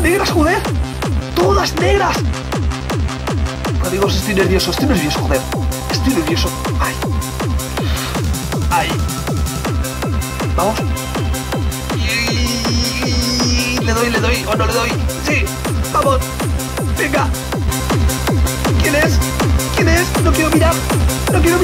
negras, joder. Todas negras. Amigos, estoy nervioso, joder. Estoy nervioso. Ay. Ay. Vamos. Le doy, o no le doy. Sí, vamos. Venga. ¿Quién es? No quiero mirar. No estoy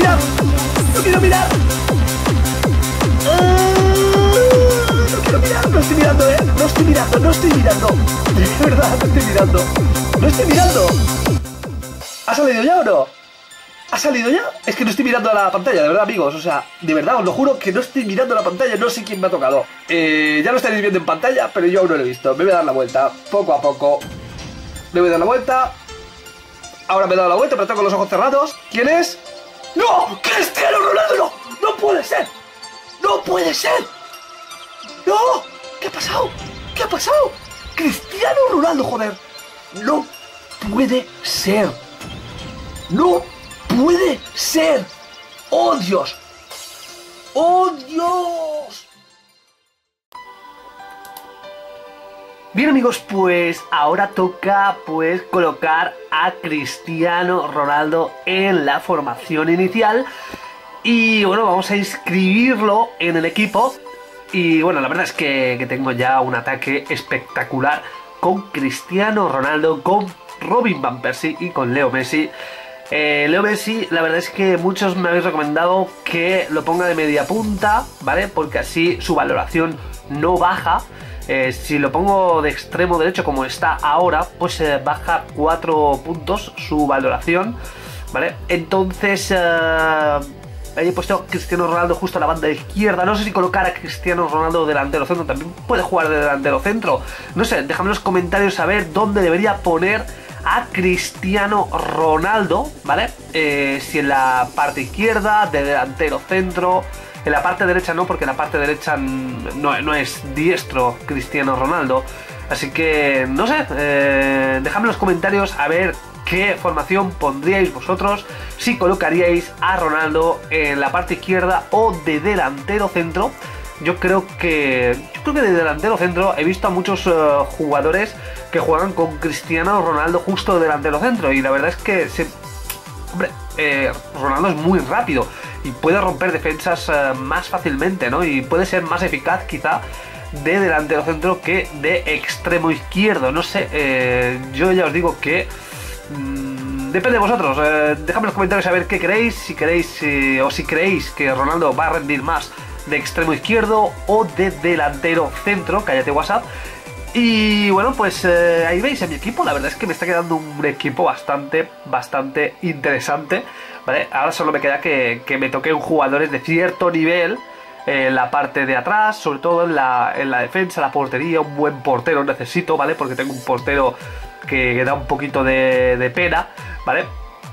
mirando, no estoy mirando. De verdad, no estoy mirando. ¿Ha salido ya o no? ¿Ha salido ya? Es que no estoy mirando a la pantalla, de verdad, amigos. O sea, de verdad, os lo juro que no estoy mirando a la pantalla. No sé quién me ha tocado. Ya lo estaréis viendo en pantalla, pero yo aún no lo he visto. Me voy a dar la vuelta, poco a poco. Me voy a dar la vuelta. Ahora me he dado la vuelta, pero tengo los ojos cerrados. ¿Quién es? ¡No! ¡Cristiano Ronaldo! ¡No! ¡No puede ser! ¡No puede ser! ¡No! ¿Qué ha pasado? ¿Qué ha pasado? ¡Cristiano Ronaldo, joder! ¡No puede ser! ¡No puede ser! ¡Oh, Dios! ¡Oh, Dios! Bien, amigos, pues ahora toca pues colocar a Cristiano Ronaldo en la formación inicial. Y bueno, vamos a inscribirlo en el equipo. Y bueno, la verdad es que tengo ya un ataque espectacular con Cristiano Ronaldo, con Robin Van Persie y con Leo Messi. Leo Messi, la verdad es que muchos me habéis recomendado que lo ponga de media punta, ¿vale? Porque así su valoración no baja. Si lo pongo de extremo derecho como está ahora, pues baja 4 puntos su valoración, ¿vale? Entonces ahí he puesto a Cristiano Ronaldo justo a la banda izquierda. No sé si colocar a Cristiano Ronaldo delantero centro. También puede jugar de delantero centro. No sé, déjame en los comentarios saber dónde debería poner a Cristiano Ronaldo, ¿vale? Si en la parte izquierda, de delantero centro. En la parte derecha no, porque en la parte derecha no es diestro Cristiano Ronaldo. Así que, no sé, dejadme en los comentarios a ver qué formación pondríais vosotros, si colocaríais a Ronaldo en la parte izquierda o de delantero centro. Yo creo que de delantero centro he visto a muchos jugadores que juegan con Cristiano Ronaldo justo de delantero centro. Y la verdad es que, hombre, Ronaldo es muy rápido y puede romper defensas más fácilmente, ¿no? Y puede ser más eficaz quizá de delantero centro que de extremo izquierdo. No sé, yo ya os digo que depende de vosotros. Dejadme en los comentarios a ver qué queréis, si queréis o si creéis que Ronaldo va a rendir más de extremo izquierdo o de delantero centro. Cállate, WhatsApp. Y bueno, pues ahí veis a mi equipo. La verdad es que me está quedando un equipo bastante interesante, ¿vale? Ahora solo me queda que me toquen jugadores de cierto nivel en la parte de atrás, sobre todo en la defensa, la portería. Un buen portero necesito, ¿vale? Porque tengo un portero que da un poquito de pena, ¿vale?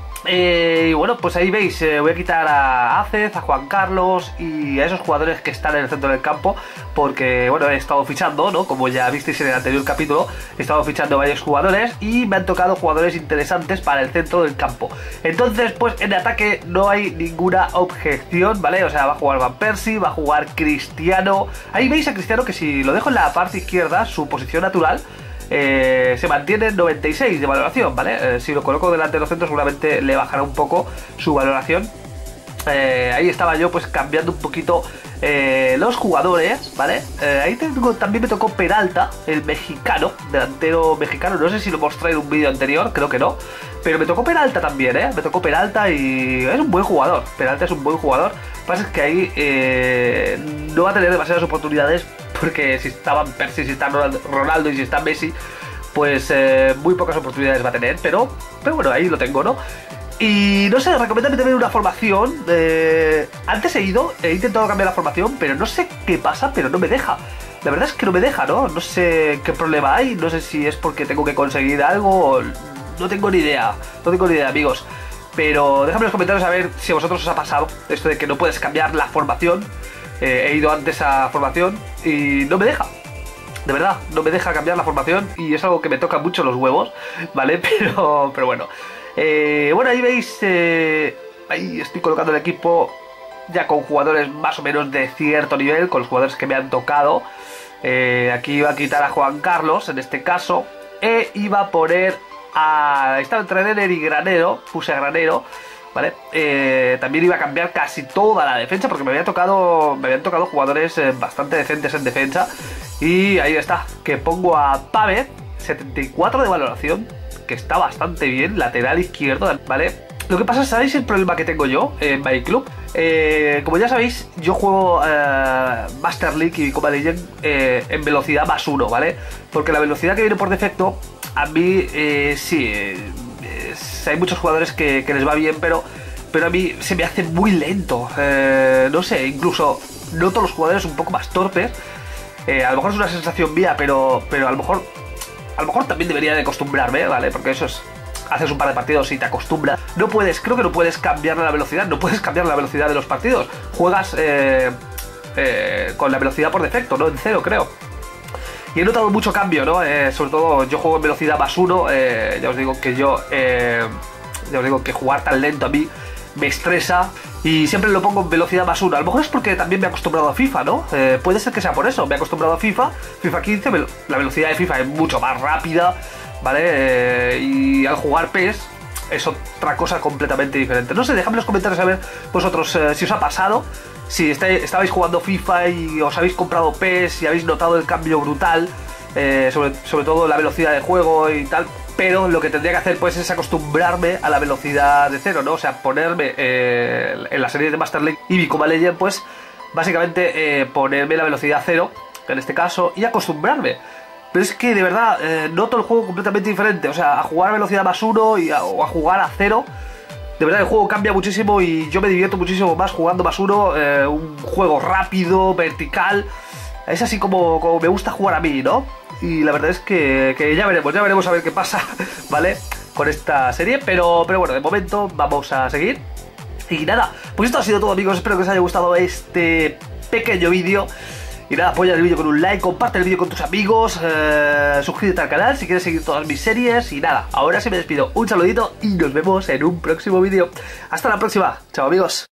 Y bueno, pues ahí veis, voy a quitar a Acez, a Juan Carlos y a esos jugadores que están en el centro del campo, porque bueno, he estado fichando, ¿no? Como ya visteis en el anterior capítulo, he estado fichando varios jugadores y me han tocado jugadores interesantes para el centro del campo. Entonces, pues en ataque no hay ninguna objeción, ¿vale? O sea, va a jugar Van Persie, va a jugar Cristiano. Ahí veis a Cristiano que si lo dejo en la parte izquierda, su posición natural, se mantiene en 96 de valoración, ¿vale? Si lo coloco delante de los centros seguramente le bajará un poco su valoración. Ahí estaba yo pues cambiando un poquito los jugadores, ¿vale? Ahí también me tocó Peralta, el mexicano, delantero mexicano. No sé si lo mostré en un vídeo anterior, creo que no. Pero me tocó Peralta también, me tocó Peralta y es un buen jugador. Peralta es un buen jugador. Lo que pasa es que ahí no va a tener demasiadas oportunidades, porque si está Van Persie, si está Ronaldo y si está Messi, pues muy pocas oportunidades va a tener. Pero bueno, ahí lo tengo, ¿no? Y no sé, recomiéndame también una formación. Antes he intentado cambiar la formación, pero no sé qué pasa, pero no me deja. La verdad es que no me deja, ¿no? No sé qué problema hay, no sé si es porque tengo que conseguir algo o... No tengo ni idea, amigos. Pero déjame en los comentarios a ver si a vosotros os ha pasado esto de que no puedes cambiar la formación. He ido antes a formación y no me deja. De verdad, no me deja cambiar la formación y es algo que me toca mucho los huevos, ¿vale? Pero bueno. Bueno, ahí veis, ahí estoy colocando el equipo ya con jugadores más o menos de cierto nivel, con los jugadores que me han tocado. Aquí iba a quitar a Juan Carlos, en este caso, e iba a poner a... Estaba entre Renner y Granero, puse a Granero, ¿vale? También iba a cambiar casi toda la defensa porque me habían tocado jugadores bastante decentes en defensa. Y ahí está, que pongo a Pavel, 74 de valoración, que está bastante bien, lateral izquierdo, ¿vale? Lo que pasa, ¿sabéis el problema que tengo yo en My Club? Como ya sabéis, yo juego Master League y Copa Legend en velocidad +1, ¿vale? Porque la velocidad que viene por defecto, a mí sí, hay muchos jugadores que les va bien, pero a mí se me hace muy lento. No sé, incluso noto los jugadores un poco más torpes. A lo mejor es una sensación mía, pero a lo mejor también debería de acostumbrarme, ¿vale? Porque eso es... Haces un par de partidos y te acostumbras. Creo que no puedes cambiar la velocidad. No puedes cambiar la velocidad de los partidos. Juegas con la velocidad por defecto, ¿no? En 0, creo. Y he notado mucho cambio, ¿no? Sobre todo yo juego en velocidad +1. Ya os digo que jugar tan lento a mí me estresa. Y siempre lo pongo en velocidad +1. A lo mejor es porque también me he acostumbrado a FIFA, ¿no? Puede ser que sea por eso. Me he acostumbrado a FIFA 15, la velocidad de FIFA es mucho más rápida, ¿vale? Y al jugar PES es otra cosa completamente diferente. No sé, dejadme en los comentarios a ver vosotros si os ha pasado, si estabais jugando FIFA y os habéis comprado PES y habéis notado el cambio brutal, sobre todo la velocidad de juego y tal. Pero lo que tendría que hacer pues es acostumbrarme a la velocidad de 0, ¿no? O sea, ponerme en la serie de Master League y Copa Legend, pues básicamente ponerme la velocidad 0, en este caso, y acostumbrarme. Pero es que de verdad noto el juego completamente diferente. O sea, a jugar a velocidad +1 o a jugar a 0, de verdad el juego cambia muchísimo y yo me divierto muchísimo más jugando +1. Un juego rápido, vertical. Es así como me gusta jugar a mí, ¿no? Y la verdad es que ya veremos a ver qué pasa, ¿vale? Con esta serie, pero bueno, de momento vamos a seguir. Y nada, pues esto ha sido todo, amigos. Espero que os haya gustado este pequeño vídeo. Y nada, apoya el vídeo con un like, comparte el vídeo con tus amigos, suscríbete al canal si quieres seguir todas mis series. Y nada, ahora sí me despido. Un saludito y nos vemos en un próximo vídeo. Hasta la próxima. Chao, amigos.